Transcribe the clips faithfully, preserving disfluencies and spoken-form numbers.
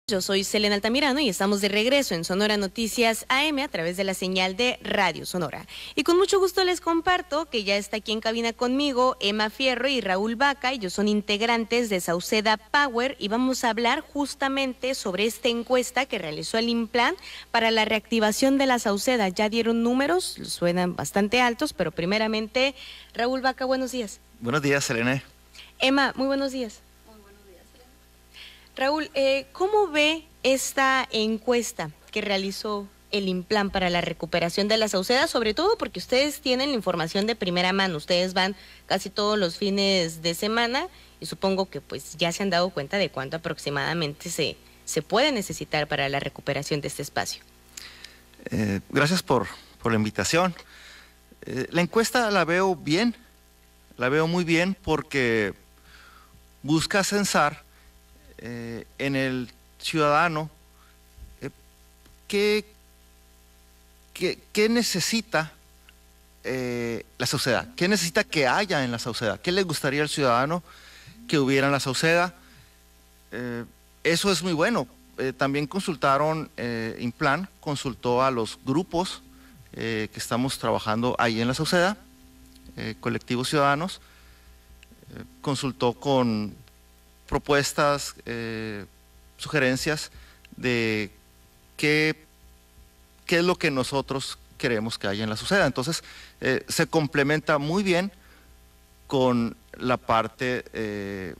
Yo soy Selena Altamirano y estamos de regreso en Sonora Noticias A M a través de la señal de Radio Sonora. Y con mucho gusto les comparto que ya está aquí en cabina conmigo Emma Fierro y Raúl Vaca. Ellos son integrantes de Sauceda Power y vamos a hablar justamente sobre esta encuesta que realizó el INPLAN para la reactivación de la Sauceda. Ya dieron números, suenan bastante altos, pero primeramente, Raúl Vaca, buenos días. Buenos días, Selena. Emma, muy buenos días. Raúl, eh, ¿cómo ve esta encuesta que realizó el INPLAN para la recuperación de la Sauceda? Sobre todo porque ustedes tienen la información de primera mano, ustedes van casi todos los fines de semana y supongo que pues ya se han dado cuenta de cuánto aproximadamente se, se puede necesitar para la recuperación de este espacio. Eh, gracias por, por la invitación. Eh, la encuesta la veo bien, la veo muy bien porque busca censar Eh, en el ciudadano eh, qué, qué, qué necesita eh, la Sauceda, qué necesita que haya en la Sauceda, qué le gustaría al ciudadano que hubiera en la Sauceda. Eh, eso es muy bueno. Eh, también consultaron, eh, INPLAN consultó a los grupos eh, que estamos trabajando ahí en la Sauceda, eh, colectivos ciudadanos, eh, consultó con propuestas, eh, sugerencias de qué, qué es lo que nosotros queremos que haya en la Sauceda. Entonces, eh, se complementa muy bien con la parte, eh,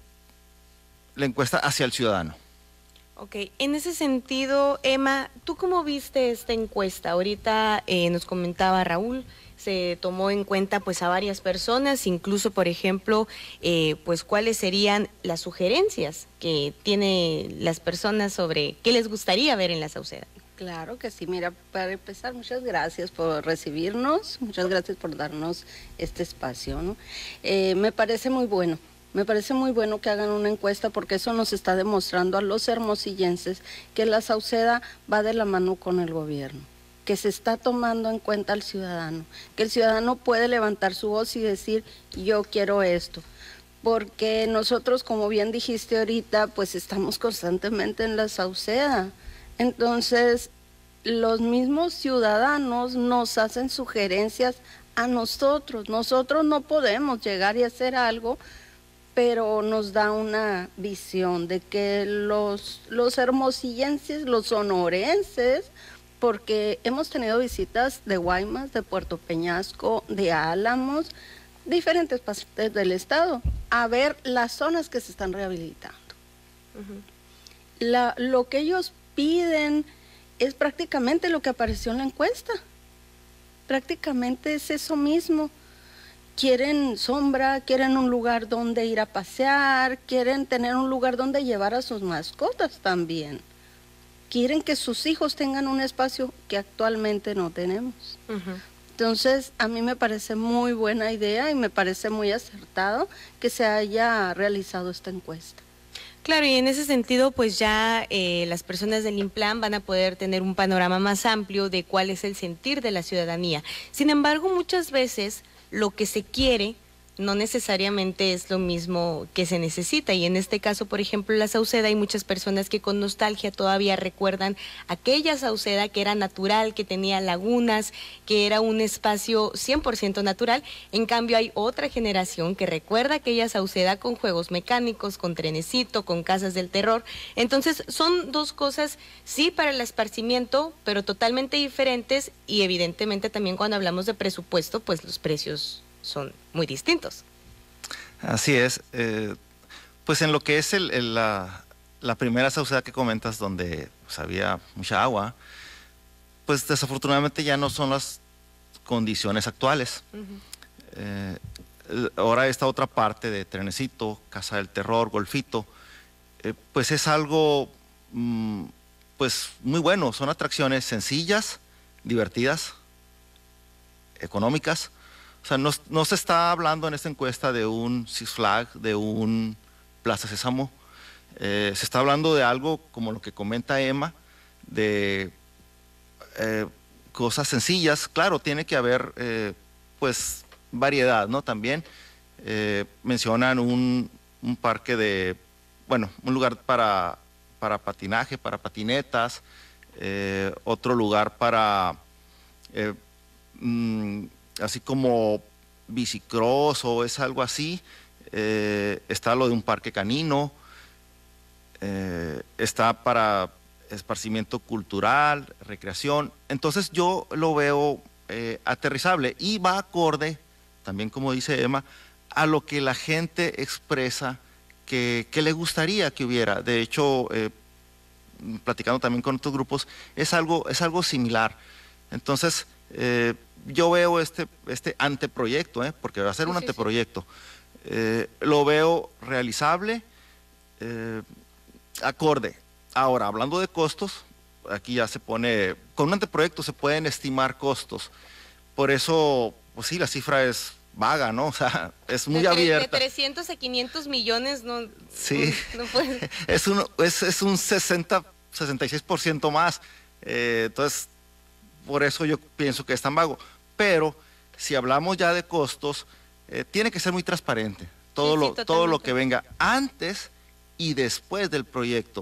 la encuesta hacia el ciudadano. Ok, en ese sentido, Emma, ¿tú cómo viste esta encuesta? Ahorita eh, nos comentaba Raúl, se tomó en cuenta pues a varias personas, incluso por ejemplo, eh, pues cuáles serían las sugerencias que tienen las personas sobre qué les gustaría ver en la Sauceda. Claro que sí, mira, para empezar, muchas gracias por recibirnos, muchas gracias por darnos este espacio, ¿no? Eh, me parece muy bueno. Me parece muy bueno que hagan una encuesta porque eso nos está demostrando a los hermosillenses que la Sauceda va de la mano con el gobierno, que se está tomando en cuenta al ciudadano, que el ciudadano puede levantar su voz y decir yo quiero esto, porque nosotros, como bien dijiste ahorita, pues estamos constantemente en la Sauceda, entonces los mismos ciudadanos nos hacen sugerencias a nosotros, nosotros no podemos llegar y hacer algo, pero nos da una visión de que los, los hermosillenses, los sonorenses, porque hemos tenido visitas de Guaymas, de Puerto Peñasco, de Álamos, diferentes partes del estado, a ver las zonas que se están rehabilitando. Uh-huh. La, lo que ellos piden es prácticamente lo que apareció en la encuesta, prácticamente es eso mismo. Quieren sombra, quieren un lugar donde ir a pasear, quieren tener un lugar donde llevar a sus mascotas también. Quieren que sus hijos tengan un espacio que actualmente no tenemos. Uh-huh. Entonces, a mí me parece muy buena idea y me parece muy acertado que se haya realizado esta encuesta. Claro, y en ese sentido, pues ya eh, las personas del INPLAN van a poder tener un panorama más amplio de cuál es el sentir de la ciudadanía. Sin embargo, muchas veces lo que se quiere no necesariamente es lo mismo que se necesita, y en este caso, por ejemplo, la Sauceda, hay muchas personas que con nostalgia todavía recuerdan aquella Sauceda que era natural, que tenía lagunas, que era un espacio cien por ciento natural. En cambio, hay otra generación que recuerda aquella Sauceda con juegos mecánicos, con trenecito, con casas del terror. Entonces, son dos cosas, sí, para el esparcimiento, pero totalmente diferentes, y evidentemente también cuando hablamos de presupuesto, pues los precios son muy distintos. Así es. Eh, pues en lo que es el, el, la, la primera Sauceda que comentas, donde pues, había mucha agua, pues desafortunadamente ya no son las condiciones actuales. Uh-huh. eh, ahora esta otra parte de Trenecito, Casa del Terror, Golfito, eh, pues es algo mm, pues muy bueno. Son atracciones sencillas, divertidas, económicas. O sea, no, no se está hablando en esta encuesta de un Six Flags, de un Plaza Sésamo. Eh, se está hablando de algo como lo que comenta Emma, de eh, cosas sencillas. Claro, tiene que haber eh, pues variedad, ¿no? También eh, mencionan un, un parque de, bueno, un lugar para para patinaje, para patinetas, eh, otro lugar para, eh, mm, así como bicicross o es algo así, eh, está lo de un parque canino, eh, está para esparcimiento cultural, recreación. Entonces yo lo veo eh, aterrizable y va acorde, también como dice Emma, a lo que la gente expresa que, que le gustaría que hubiera. De hecho, eh, platicando también con otros grupos, es algo, es algo similar. Entonces, eh, yo veo este, este anteproyecto, ¿eh? porque va a ser un sí, anteproyecto, sí. Eh, lo veo realizable, eh, acorde. Ahora, hablando de costos, aquí ya se pone, con un anteproyecto se pueden estimar costos, por eso, pues sí, la cifra es vaga, ¿no? O sea, es muy de abierta. De trescientos a quinientos millones, no, sí. no, no puede. es, un, es, es un sesenta, sesenta y seis por ciento más, eh, entonces, por eso yo pienso que es tan vago. Pero, si hablamos ya de costos, eh, tiene que ser muy transparente, todo, sí, lo, sí, todo lo que venga antes y después del proyecto,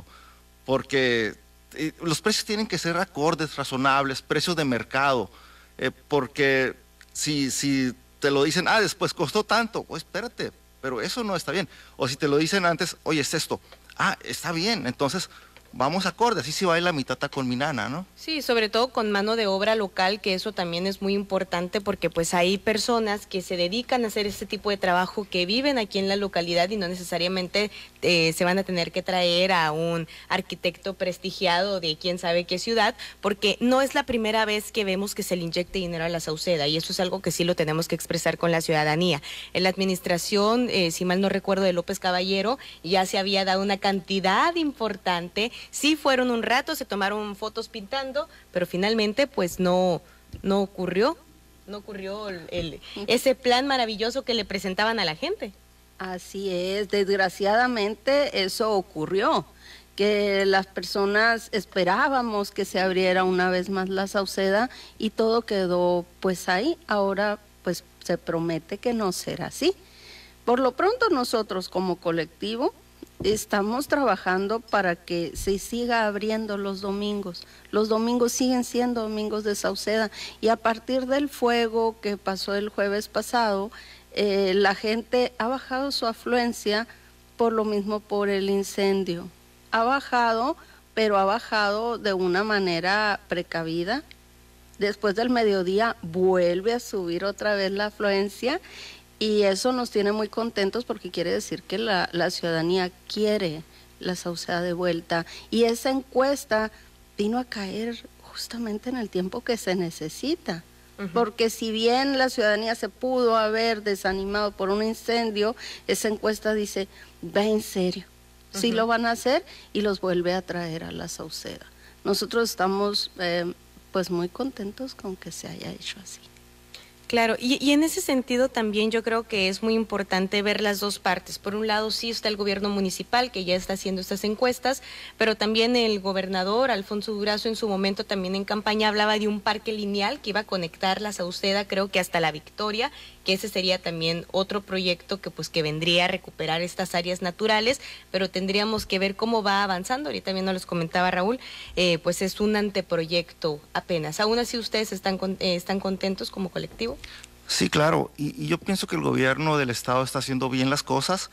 porque eh, los precios tienen que ser acordes, razonables, precios de mercado, eh, porque si, si te lo dicen, ah, después costó tanto, pues espérate, pero eso no está bien. O si te lo dicen antes, oye, es esto, ah, está bien, entonces vamos acorde, así se va a ir la mitad con mi nana, ¿no? Sí, sobre todo con mano de obra local, que eso también es muy importante porque pues hay personas que se dedican a hacer este tipo de trabajo, que viven aquí en la localidad y no necesariamente eh, se van a tener que traer a un arquitecto prestigiado de quién sabe qué ciudad, porque no es la primera vez que vemos que se le inyecte dinero a la Sauceda, y eso es algo que sí lo tenemos que expresar con la ciudadanía. En la administración, eh, si mal no recuerdo, de López Caballero, ya se había dado una cantidad importante. Sí fueron un rato, se tomaron fotos pintando, pero finalmente pues no, no ocurrió, no ocurrió el, el, ese plan maravilloso que le presentaban a la gente. Así es, desgraciadamente eso ocurrió, que las personas esperábamos que se abriera una vez más la Sauceda y todo quedó pues ahí. Ahora pues se promete que no será así. Por lo pronto nosotros como colectivo estamos trabajando para que se siga abriendo los domingos. Los domingos siguen siendo domingos de Sauceda, y a partir del fuego que pasó el jueves pasado, eh, la gente ha bajado su afluencia por lo mismo, por el incendio. Ha bajado, pero ha bajado de una manera precavida. Después del mediodía vuelve a subir otra vez la afluencia, y eso nos tiene muy contentos porque quiere decir que la, la ciudadanía quiere la Sauceda de vuelta. Y esa encuesta vino a caer justamente en el tiempo que se necesita. Uh-huh. Porque si bien la ciudadanía se pudo haber desanimado por un incendio, esa encuesta dice, va en serio. Uh-huh. Sí lo van a hacer, y los vuelve a traer a la Sauceda. Nosotros estamos eh, pues muy contentos con que se haya hecho así. Claro, y, y en ese sentido también yo creo que es muy importante ver las dos partes. Por un lado sí está el gobierno municipal, que ya está haciendo estas encuestas, pero también el gobernador Alfonso Durazo en su momento también en campaña hablaba de un parque lineal que iba a conectar la Sauceda, creo que hasta la Victoria, que ese sería también otro proyecto que pues que vendría a recuperar estas áreas naturales, pero tendríamos que ver cómo va avanzando. Ahorita también nos los comentaba Raúl, eh, pues es un anteproyecto apenas. Aún así, ¿ustedes están, con, eh, están contentos como colectivo? Sí, claro, y, y yo pienso que el gobierno del estado está haciendo bien las cosas,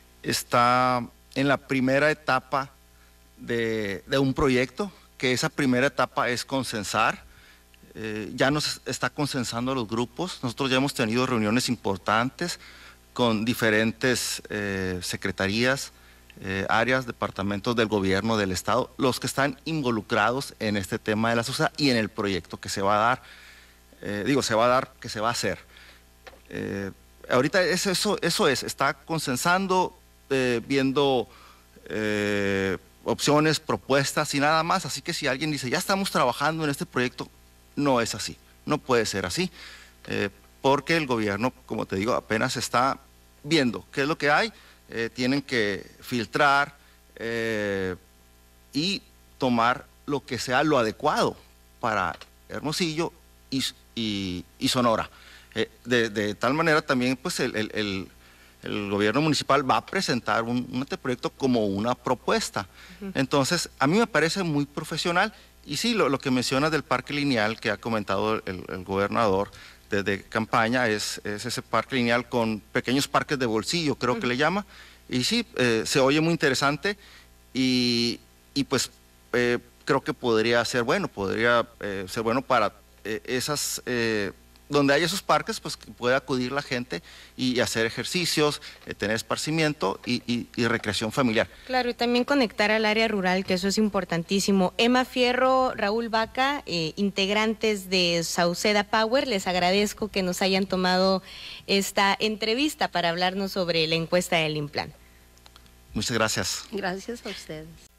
está en la primera etapa de, de un proyecto, que esa primera etapa es consensar. Eh, ya nos está consensando los grupos. Nosotros ya hemos tenido reuniones importantes con diferentes eh, secretarías, eh, áreas, departamentos del gobierno del estado, los que están involucrados en este tema de la Sauceda y en el proyecto que se va a dar, eh, digo, se va a dar, que se va a hacer. Eh, ahorita es eso, eso es, está consensando, eh, viendo eh, opciones, propuestas y nada más. Así que si alguien dice, ya estamos trabajando en este proyecto, no es así, no puede ser así, eh, porque el gobierno, como te digo, apenas está viendo qué es lo que hay, eh, tienen que filtrar eh, y tomar lo que sea lo adecuado para Hermosillo y, y, y Sonora. Eh, de, de tal manera también pues el, el, el, el gobierno municipal va a presentar un, un anteproyecto como una propuesta. Uh-huh. Entonces, a mí me parece muy profesional. Y sí, lo, lo que mencionas del parque lineal que ha comentado el, el gobernador desde campaña es, es ese parque lineal con pequeños parques de bolsillo, creo uh-huh. que le llama. Y sí, eh, se oye muy interesante y, y pues eh, creo que podría ser bueno, podría eh, ser bueno para eh, esas... Eh, donde hay esos parques, pues que puede acudir la gente y hacer ejercicios, eh, tener esparcimiento y, y, y recreación familiar. Claro, y también conectar al área rural, que eso es importantísimo. Emma Fierro, Raúl Vaca, eh, integrantes de Sauceda Power, les agradezco que nos hayan tomado esta entrevista para hablarnos sobre la encuesta del Implan. Muchas gracias. Gracias a ustedes.